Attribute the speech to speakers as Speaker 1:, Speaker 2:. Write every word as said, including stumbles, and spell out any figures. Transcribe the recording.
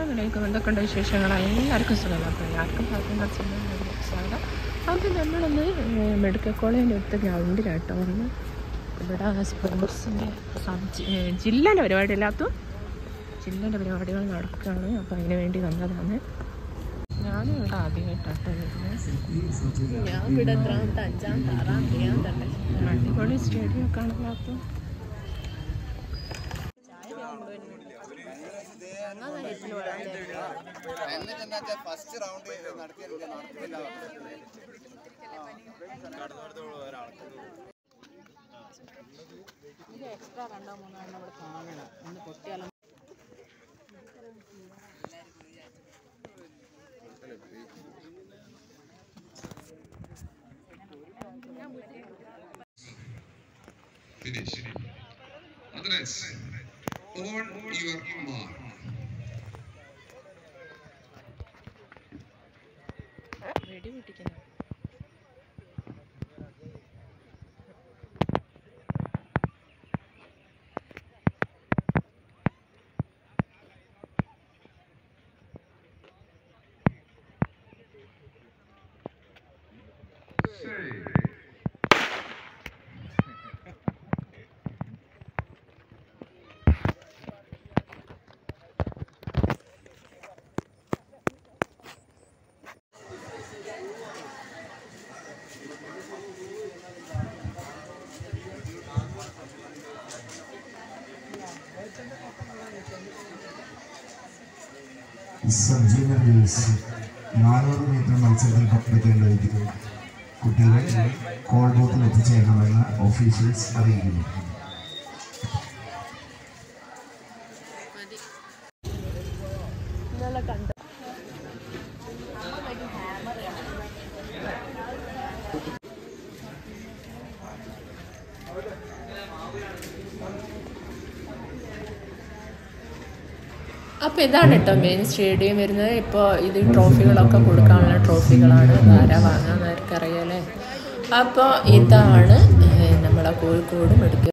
Speaker 1: അസ്സലാമലൈക്കും. എന്തൊക്കെയുണ്ട് വിശേഷങ്ങൾ? എല്ലാവർക്കും സുഖം. അപ്പോൾ എല്ലാവർക്കും ഫാത്തിമാസ് സ്വാഗതം. അപ്പോൾ നമ്മളൊന്ന് മെഡിക്കൽ കോളേജിൻ്റെ അടുത്ത് ഗ്രൗണ്ടിലാട്ടോ വന്ന് ഇവിടെ സ്പോർട്സിൻ്റെ ജില്ലേൻ്റെ പരിപാടിയില്ലാത്ത ജില്ലേൻ്റെ പരിപാടികൾ നടക്കുകയാണ്. അപ്പോൾ അതിന് വേണ്ടി വന്നതാണ്. ഞാനും ഇവിടെ ആദ്യമായിട്ടാട്ടോ വരുന്നത്. ഞാൻ ഇവിടെ എത്രാമത്തെ അഞ്ചാം ആറാം ചെയ്യാൻ തന്നെ അടിപൊളി സ്റ്റേഡിയം ഒക്കെ ആണല്ലാത്ത
Speaker 2: ഫസ്റ്റ് റൗണ്ട്
Speaker 1: എക്സ്ട്രാ രണ്ടോ മൂന്നോ എണ്ണം ഇവിടെ കാണണം. ഒന്ന് പൊട്ടിയാലും
Speaker 3: finish. Others, on your mark.
Speaker 1: വെടി പൊട്ടിക്കുന്നു.
Speaker 4: സബ്ജീന റേസ് നാനൂറ് മീറ്റർ മത്സരത്തിൽ പങ്കെടുക്കേണ്ടതിന് കുട്ടികളെ കോൾ ബൂത്തിൽ എത്തിച്ചേരണമെന്ന് ഓഫീഷ്യൽസ് അറിയിക്കുന്നു.
Speaker 1: അപ്പോൾ ഇതാണ് കേട്ടോ മെയിൻ സ്റ്റേഡിയം വരുന്നത്. ഇപ്പോൾ ഇത് ട്രോഫികളൊക്കെ കൊടുക്കാനുള്ള ട്രോഫികളാണ്. ആരാ വാങ്ങാൻ ആർക്കറിയാലേ. അപ്പോൾ ഇതാണ് നമ്മളെ കോഴിക്കോട് മെഡിക്കൽ